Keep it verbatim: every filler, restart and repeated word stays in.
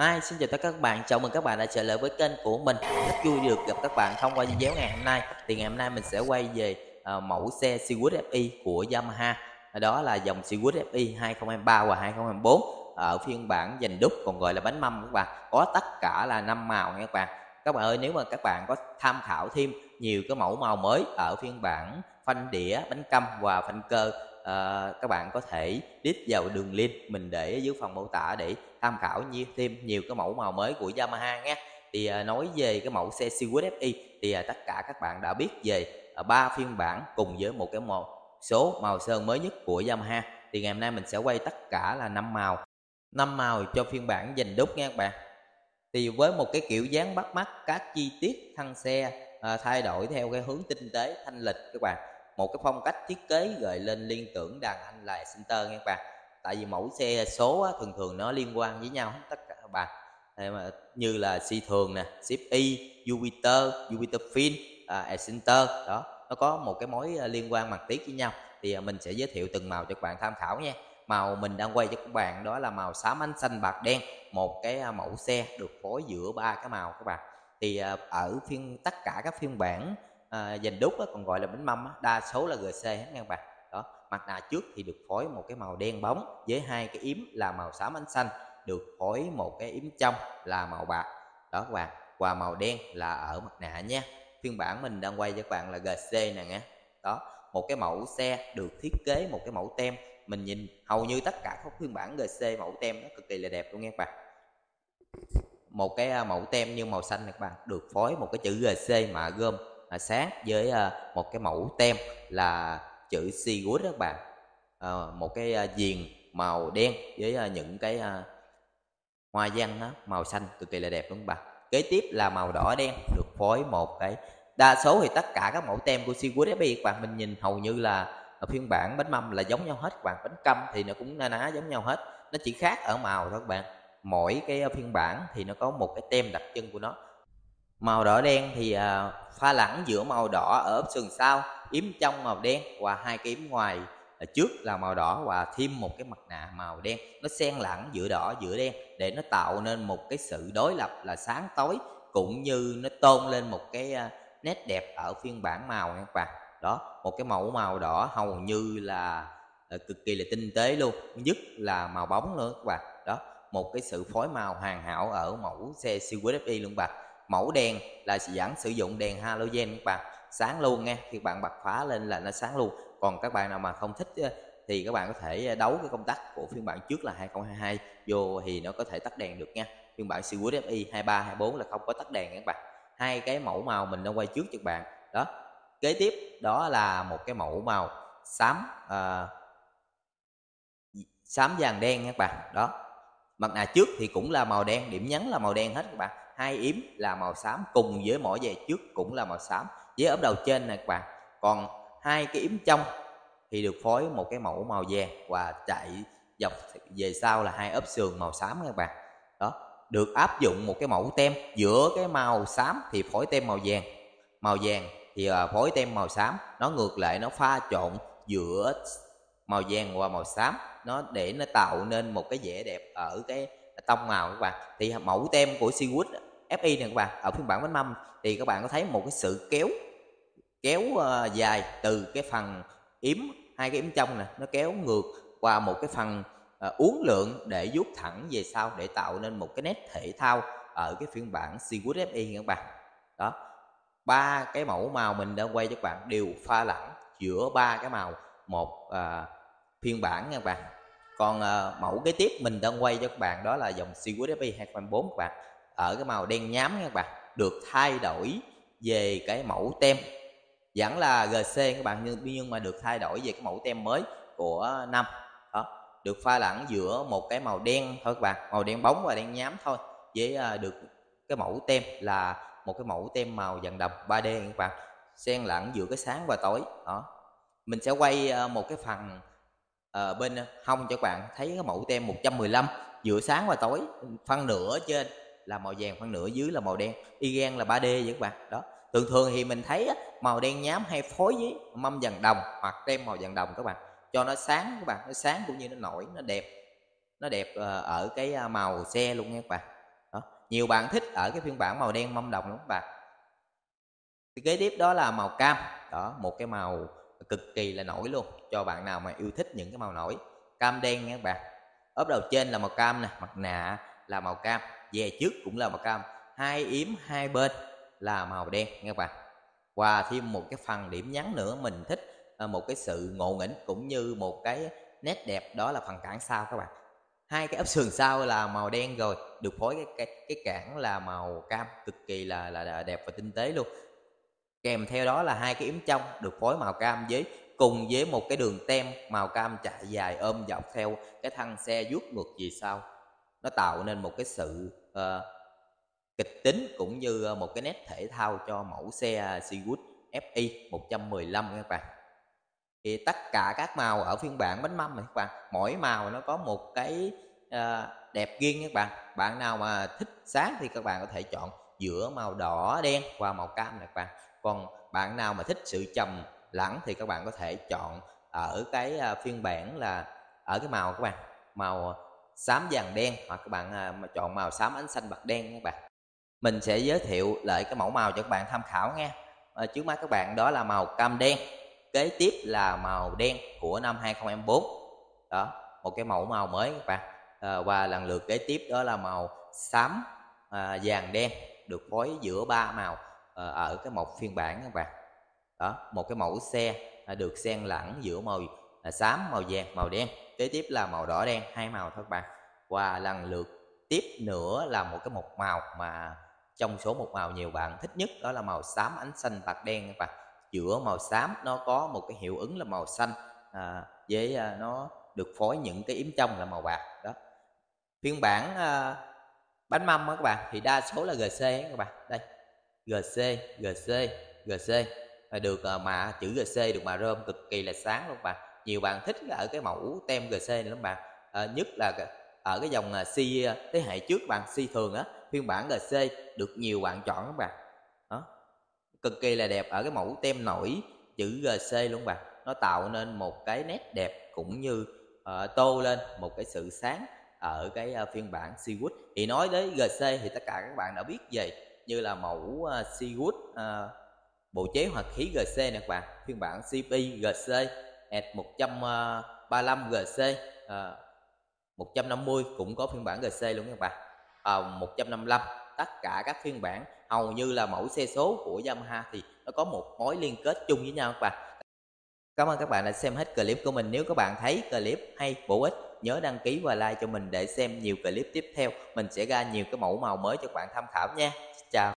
Hi, xin chào tất cả các bạn, chào mừng các bạn đã trở lại với kênh của mình. Rất vui được gặp các bạn thông qua video ngày hôm nay. Thì ngày hôm nay mình sẽ quay về ờ, mẫu xe Cwood ép i của Yamaha. Đó là dòng Cwood ép i hai không hai ba và hai không hai tư ở phiên bản dành đúc, còn gọi là bánh mâm các bạn. Có tất cả là năm màu nha các bạn. Các bạn ơi, nếu mà các bạn có tham khảo thêm nhiều cái mẫu màu mới ở phiên bản phanh đĩa, bánh căm và phanh cơ, ờ, các bạn có thể click vào đường link mình để ở dưới phần mô tả để tham khảo nhiều thêm nhiều cái mẫu màu mới của Yamaha nhé. Thì à, nói về cái mẫu xe Cwood ép i thì à, tất cả các bạn đã biết về à, ba phiên bản cùng với một cái màu số màu sơn mới nhất của Yamaha. Thì ngày hôm nay mình sẽ quay tất cả là năm màu năm màu cho phiên bản dành đúc nha các bạn. Thì với một cái kiểu dáng bắt mắt, các chi tiết thân xe à, thay đổi theo cái hướng tinh tế thanh lịch các bạn, một cái phong cách thiết kế gợi lên liên tưởng đàn anh là Center nha các bạn. Tại vì mẫu xe số á, thường thường nó liên quan với nhau tất cả các bạn. Mà như là C thường nè, Swift E, Jupiter, Jupiter Fin, à, Center đó, nó có một cái mối liên quan mặt tiếc với nhau. Thì mình sẽ giới thiệu từng màu cho các bạn tham khảo nha. Màu mình đang quay cho các bạn đó là màu xám ánh xanh bạc đen, một cái mẫu xe được phối giữa ba cái màu các bạn. Thì ở phiên tất cả các phiên bản à, dành đúc á, còn gọi là bánh mâm á, đa số là giê xê hết nha các bạn. Đó, mặt nạ trước thì được phối một cái màu đen bóng với hai cái yếm là màu xám ánh xanh, được phối một cái yếm trong là màu bạc đó các bạn, và màu đen là ở mặt nạ nha. Phiên bản mình đang quay cho các bạn là giê xê nè nghe. Đó, một cái mẫu xe được thiết kế một cái mẫu tem, mình nhìn hầu như tất cả các phiên bản giê xê mẫu tem nó cực kỳ là đẹp luôn nha các bạn. Một cái mẫu tem như màu xanh này các bạn, được phối một cái chữ giê xê mạ gôm à, sáng với à, một cái mẫu tem là chữ Cwood các bạn, à, một cái à, viền màu đen với à, những cái à, hoa văn đó, màu xanh cực kỳ là đẹp luôn các bạn. Kế tiếp là màu đỏ đen được phối một cái, đa số thì tất cả các mẫu tem của Cwood ép i các bạn, mình nhìn hầu như là ở phiên bản bánh mâm là giống nhau hết các bạn. Bánh căm thì nó cũng na ná giống nhau hết, nó chỉ khác ở màu thôi các bạn. Mỗi cái phiên bản thì nó có một cái tem đặc trưng của nó. Màu đỏ đen thì à, pha lẫn giữa màu đỏ ở ốp sườn sau, yếm trong màu đen và hai cái yếm ngoài ở trước là màu đỏ, và thêm một cái mặt nạ màu đen, nó xen lẫn giữa đỏ giữa đen để nó tạo nên một cái sự đối lập là sáng tối, cũng như nó tôn lên một cái à, nét đẹp ở phiên bản màu nha các bạn. Đó, một cái mẫu màu đỏ hầu như là à, cực kỳ là tinh tế luôn, nhất là màu bóng nữa các bạn. Đó, một cái sự phối màu hoàn hảo ở mẫu xe Cwood ép i luôn các bạn. Mẫu đèn là vẫn sử dụng đèn halogen các bạn, sáng luôn nha, khi bạn bật phá lên là nó sáng luôn. Còn các bạn nào mà không thích thì các bạn có thể đấu cái công tắc của phiên bản trước là hai không hai hai vô thì nó có thể tắt đèn được nha. Phiên bản Cwood ép i hai ba hai bốn là không có tắt đèn các bạn. Hai cái mẫu màu mình đang quay trước cho các bạn. Đó, kế tiếp đó là một cái mẫu màu xám à, xám vàng đen nha các bạn. Đó, mặt nạ trước thì cũng là màu đen, điểm nhấn là màu đen hết các bạn. Hai yếm là màu xám cùng với mỗi dây trước cũng là màu xám với ốp đầu trên này các bạn. Còn hai cái yếm trong thì được phối một cái mẫu màu vàng và chạy dọc về sau là hai ốp sườn màu xám các bạn. Đó, được áp dụng một cái mẫu tem giữa cái màu xám thì phối tem màu vàng, màu vàng thì phối tem màu xám, nó ngược lại, nó pha trộn giữa màu vàng và màu xám, nó để nó tạo nên một cái vẻ đẹp ở cái tông màu các bạn. Thì mẫu tem của Cwood ép i này các bạn, ở phiên bản bánh mâm thì các bạn có thấy một cái sự kéo kéo uh, dài từ cái phần yếm, hai cái yếm trong nè, nó kéo ngược qua một cái phần uh, uốn lượn để vuốt thẳng về sau để tạo nên một cái nét thể thao ở cái phiên bản Cwood ép i các bạn. Đó, ba cái mẫu màu mình đang quay cho các bạn đều pha lẫn giữa ba cái màu một uh, phiên bản nha các bạn. Còn uh, mẫu kế tiếp mình đang quay cho các bạn đó là dòng Cwood ép i hai không hai tư các bạn, ở cái màu đen nhám nha các bạn, được thay đổi về cái mẫu tem, vẫn là giê xê các bạn, nhưng, nhưng mà được thay đổi về cái mẫu tem mới của năm. Đó, được pha lẫn giữa một cái màu đen thôi các bạn, màu đen bóng và đen nhám thôi, với uh, được cái mẫu tem là một cái mẫu tem màu vàng đồng ba D các bạn, xen lẫn giữa cái sáng và tối. Đó, mình sẽ quay uh, một cái phần uh, bên hông cho các bạn thấy cái mẫu tem một trăm mười lăm giữa sáng và tối, phân nửa trên là màu vàng, phân nửa dưới là màu đen, y gan là ba D vậy các bạn. Đó, thường thường thì mình thấy á, màu đen nhám hay phối với mâm vàng đồng hoặc tem màu vàng đồng các bạn, cho nó sáng các bạn, nó sáng cũng như nó nổi, nó đẹp, nó đẹp ở cái màu xe luôn nha các bạn. Nhiều bạn thích ở cái phiên bản màu đen mâm đồng lắm các bạn. Thì kế tiếp đó là màu cam. Đó, một cái màu cực kỳ là nổi luôn cho bạn nào mà yêu thích những cái màu nổi. Cam đen nha các bạn. Ốp đầu trên là màu cam nè, mặt nạ là màu cam, dè trước cũng là màu cam, hai yếm hai bên là màu đen nha các bạn. Và thêm một cái phần điểm nhấn nữa mình thích, một cái sự ngộ nghĩnh cũng như một cái nét đẹp, đó là phần cản sau các bạn. Hai cái ốp sườn sau là màu đen rồi, được phối cái cái, cái cản là màu cam, cực kỳ là, là là đẹp và tinh tế luôn. Kèm theo đó là hai cái yếm trong được phối màu cam với cùng với một cái đường tem màu cam chạy dài ôm dọc theo cái thân xe vuốt ngược về sau. Nó tạo nên một cái sự uh, kịch tính cũng như một cái nét thể thao cho mẫu xe Seawood ép i một trăm mười lăm các bạn. Thì tất cả các màu ở phiên bản bánh mâm này các bạn, mỗi màu nó có một cái uh, đẹp riêng các bạn. Bạn nào mà thích sáng thì các bạn có thể chọn giữa màu đỏ đen và màu cam này các bạn. Còn bạn nào mà thích sự trầm lắng thì các bạn có thể chọn ở cái phiên bản là ở cái màu các bạn, màu xám vàng đen, hoặc các bạn mà chọn màu xám ánh xanh bạc đen các bạn. Mình sẽ giới thiệu lại cái mẫu màu cho các bạn tham khảo nha. À, trước mắt các bạn đó là màu cam đen, kế tiếp là màu đen của năm hai không hai tư. Đó, một cái mẫu màu mới các bạn. À, và lần lượt kế tiếp đó là màu xám à, vàng đen, được phối giữa ba màu à, ở cái một phiên bản các bạn. Đó, một cái mẫu xe à, được xen lẫn giữa màu à, xám, màu vàng, màu đen. Kế tiếp là màu đỏ đen, hai màu thôi các bạn. Và lần lượt tiếp nữa là một cái một màu mà trong số một màu nhiều bạn thích nhất, đó là màu xám ánh xanh bạc đen các bạn. Giữa màu xám nó có một cái hiệu ứng là màu xanh à, với à, nó được phối những cái yếm trong là màu bạc. Đó, phiên bản à, bánh mâm đó các bạn thì đa số là giê xê các bạn. Đây, giê xê, giê xê, giê xê được à, mà chữ giê xê được mà rơm cực kỳ là sáng luôn các bạn. Nhiều bạn thích ở cái mẫu tem giê xê này lắm bạn. À, nhất là ở cái dòng C thế hệ trước bạn, C thường á, phiên bản giê xê được nhiều bạn chọn các bạn. Đó, cực kỳ là đẹp ở cái mẫu tem nổi chữ giê xê luôn bạn. Nó tạo nên một cái nét đẹp cũng như uh, tô lên một cái sự sáng ở cái uh, phiên bản Seawood. Thì nói đến giê xê thì tất cả các bạn đã biết về, như là mẫu uh, Seawood uh, bộ chế hoạt khí giê xê nè các bạn, phiên bản xê pê giê xê, E T một trăm ba mươi lăm giê xê, uh, một trăm năm mươi cũng có phiên bản giê xê luôn các bạn, à, một trăm năm mươi lăm. Tất cả các phiên bản hầu như là mẫu xe số của Yamaha thì nó có một mối liên kết chung với nhau các bạn. Cảm ơn các bạn đã xem hết clip của mình. Nếu các bạn thấy clip hay, bổ ích, nhớ đăng ký và like cho mình để xem nhiều clip tiếp theo. Mình sẽ ra nhiều cái mẫu màu mới cho các bạn tham khảo nha. Chào.